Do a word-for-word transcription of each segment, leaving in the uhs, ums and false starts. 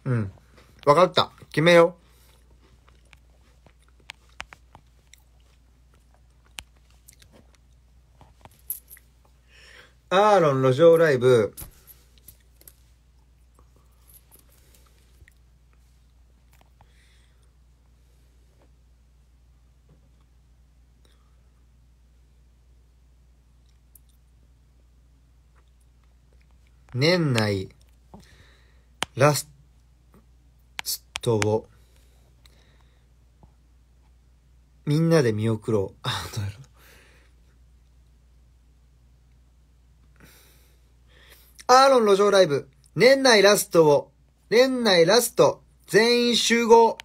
うん。わかった。決めよう。アーロン路上ライブ。年内ラストをみんなで見送ろう。あ、どうやろう。アーロン路上ライブ。年内ラストを、年内ラスト全員集合。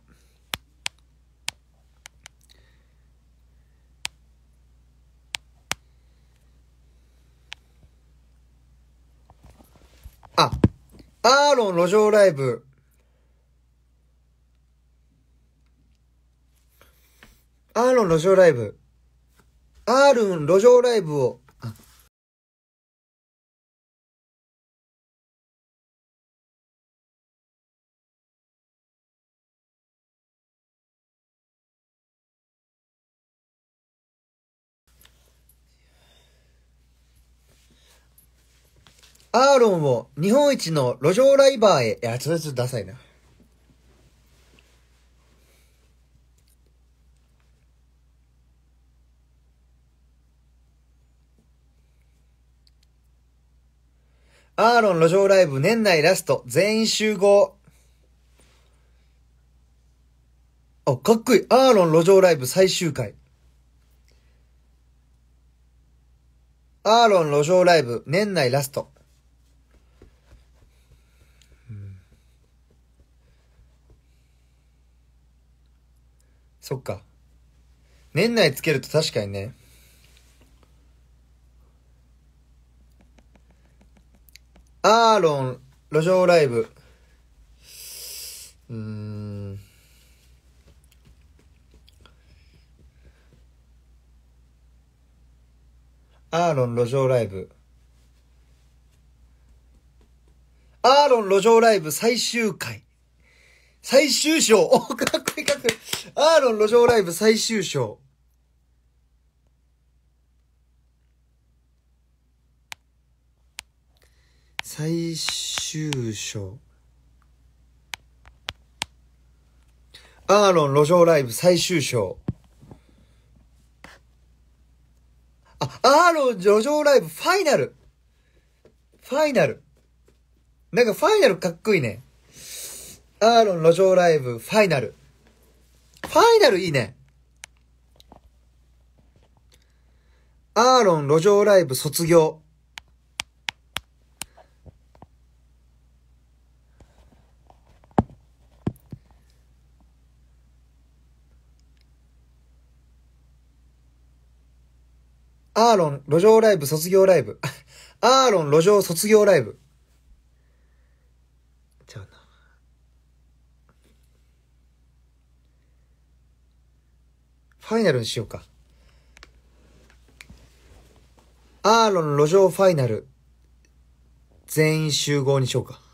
あ、アーロン路上ライブ。アーロン路上ライブ。アーロン路上ライブを。アーロンを日本一の路上ライバーへ。いや、ちょっとちょっとダサいな。アーロン路上ライブ年内ラスト全員集合。あ、かっこいい。アーロン路上ライブ最終回。アーロン路上ライブ年内ラスト。うん、そっか。年内つけると確かにね。アーロン路上ライブ。うーん。アーロン路上ライブ。アーロン路上ライブ最終回。最終章。お、かっこいいかっこいい。アーロン路上ライブ最終章。最終章。アーロン路上ライブ最終章。あ、アーロン路上ライブファイナル。ファイナル。なんかファイナルかっこいいね。アーロン路上ライブファイナル。ファイナルいいね。アーロン路上ライブ卒業。アーロン路上ライブ卒業ライブ。アーロン路上卒業ライブ。じゃあな。ファイナルにしようか。アーロン路上ファイナル。全員集合にしようか。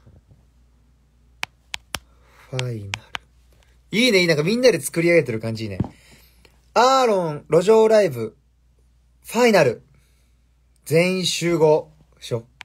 ファイナル。いいね、いい。なんかみんなで作り上げてる感じいいね。アーロン路上ライブ。ファイナル。全員集合。しよう。